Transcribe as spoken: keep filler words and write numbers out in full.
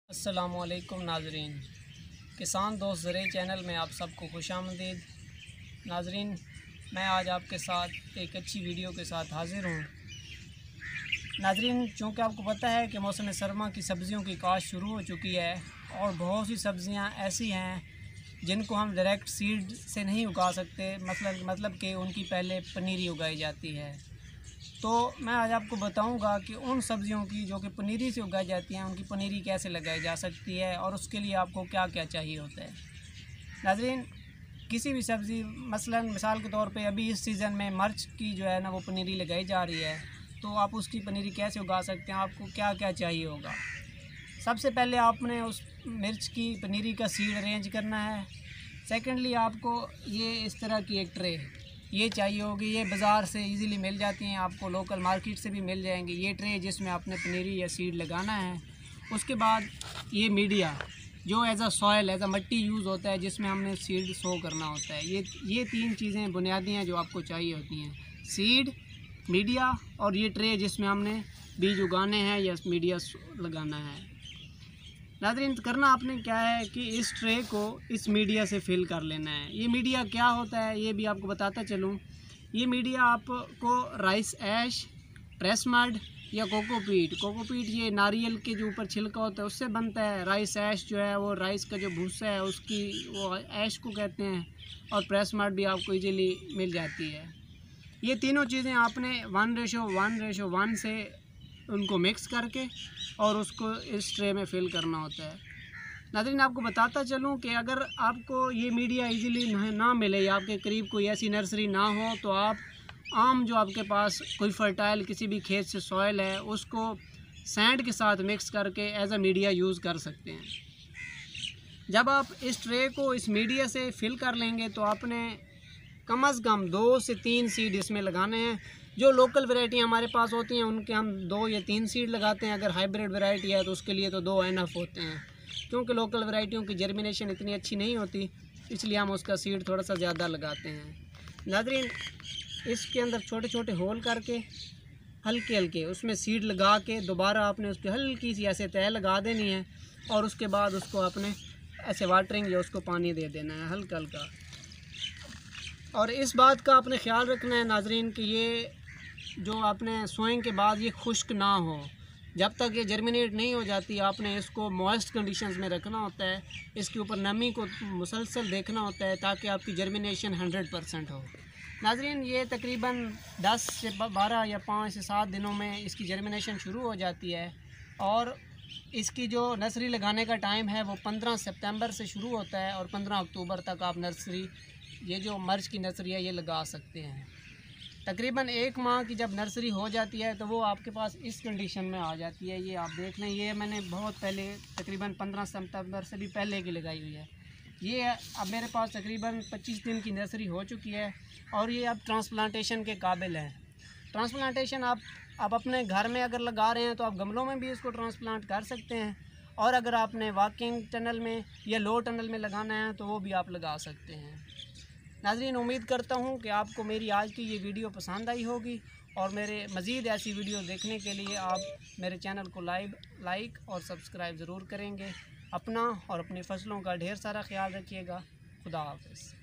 अस्सलामुअलैकुम नाजरीन, किसान दोस्त ज़रिए चैनल में आप सबको खुशामदीद। नाजरीन, मैं आज आपके साथ एक अच्छी वीडियो के साथ हाज़िर हूँ। नाजरीन, चूँकि आपको पता है कि मौसम सरमा की सब्ज़ियों की काश्त शुरू हो चुकी है और बहुत सी सब्ज़ियाँ ऐसी हैं जिनको हम डायरेक्ट सीड से नहीं उगा सकते, मतलब मतलब कि उनकी पहले पनीरी उगाई जाती है। तो मैं आज आपको बताऊंगा कि उन सब्ज़ियों की जो कि पनीरी से उगाई जाती हैं, उनकी पनीरी कैसे लगाई जा सकती है और उसके लिए आपको क्या क्या चाहिए होता है। नाज़रीन, किसी भी सब्ज़ी, मसलन मिसाल के तौर पे अभी इस सीज़न में मिर्च की जो है ना वो पनीरी लगाई जा रही है, तो आप उसकी पनीरी कैसे उगा सकते हैं, आपको क्या क्या चाहिए होगा। सबसे पहले आपने उस मिर्च की पनीरी का सीड अरेंज करना है। सेकेंडली, आपको ये इस तरह की एक ट्रे ये चाहिए होगी। ये बाज़ार से इजीली मिल जाती हैं, आपको लोकल मार्केट से भी मिल जाएंगी। ये ट्रे जिसमें आपने पनीरी या सीड लगाना है। उसके बाद ये मीडिया जो as a soil, as a mitti use होता है, जिसमें हमने सीड सो करना होता है। ये ये तीन चीज़ें बुनियादी हैं जो आपको चाहिए होती हैं: सीड, मीडिया और ये ट्रे जिसमें हमने बीज उगाने हैं या मीडिया लगाना है। नाज़रीन, करना आपने क्या है कि इस ट्रे को इस मीडिया से फिल कर लेना है। ये मीडिया क्या होता है ये भी आपको बताता चलूँ। ये मीडिया आपको राइस ऐश, ट्रेस मड या कोकोपीट कोकोपीट ये नारियल के जो ऊपर छिलका होता है उससे बनता है। राइस ऐश जो है वो राइस का जो भूसा है उसकी वो ऐश को कहते हैं। और प्रेस मड भी आपको इजीली मिल जाती है। ये तीनों चीज़ें आपने one ratio one ratio one से उनको मिक्स करके और उसको इस ट्रे में फिल करना होता है। नाज़रीन, आपको बताता चलूँ कि अगर आपको ये मीडिया इजीली ना मिले या आपके करीब कोई ऐसी नर्सरी ना हो, तो आप आम जो आपके पास कोई फर्टाइल किसी भी खेत से सॉइल है उसको सैंड के साथ मिक्स करके एज अ मीडिया यूज़ कर सकते हैं। जब आप इस ट्रे को इस मीडिया से फिल कर लेंगे तो आपने कम अज़ कम दो से तीन सीड इसमें लगाने हैं। जो लोकल वैरायटी हमारे पास होती हैं उनके हम दो या तीन सीड लगाते हैं। अगर हाइब्रिड वैरायटी है तो उसके लिए तो दो इनफ होते हैं, क्योंकि लोकल वैरायटियों की जर्मिनेशन इतनी अच्छी नहीं होती, इसलिए हम उसका सीड थोड़ा सा ज़्यादा लगाते हैं। नाज़रीन, इसके अंदर छोटे छोटे होल करके हल्के हल्के उसमें सीड लगा के दोबारा आपने उस पर हल्की सी ऐसे तय लगा देनी है और उसके बाद उसको आपने ऐसे वाटरिंग या उसको पानी दे देना है हल्का हल्का। और इस बात का आपने ख्याल रखना है नाज़रीन कि ये जो आपने सोइंग के बाद ये खुश्क ना हो। जब तक ये जर्मिनेट नहीं हो जाती आपने इसको मॉइस्ट कंडीशंस में रखना होता है। इसके ऊपर नमी को मुसलसल देखना होता है ताकि आपकी जर्मिनेशन हंड्रेड परसेंट हो। नाज़रीन, ये तकरीबन दस से बारह या पाँच से सात दिनों में इसकी जर्मिनेशन शुरू हो जाती है और इसकी जो नर्सरी लगाने का टाइम है वो पंद्रह सितंबर से शुरू होता है और पंद्रह अक्टूबर तक आप नर्सरी, ये जो मिर्च की नर्सरी है, ये लगा सकते हैं। तकरीबन एक माह की जब नर्सरी हो जाती है तो वो आपके पास इस कंडीशन में आ जाती है। ये आप देख लें, ये मैंने बहुत पहले तकरीबन पंद्रह सितंबर से भी पहले की लगाई हुई है। ये अब मेरे पास तकरीबन पच्चीस दिन की नर्सरी हो चुकी है और ये अब ट्रांसप्लांटेशन के काबिल है। ट्रांसप्लांटेशन आप आप अपने घर में अगर लगा रहे हैं तो आप गमलों में भी इसको ट्रांसप्लांट कर सकते हैं, और अगर आपने वॉकिंग टनल में या लो टनल में लगाना है तो वो भी आप लगा सकते हैं। नाज़रीन, उम्मीद करता हूँ कि आपको मेरी आज की ये वीडियो पसंद आई होगी और मेरे मज़ीद ऐसी वीडियो देखने के लिए आप मेरे चैनल को लाइव लाइक और सब्सक्राइब ज़रूर करेंगे। अपना और अपनी फ़सलों का ढेर सारा ख्याल रखिएगा। खुदा हाफ़िज़।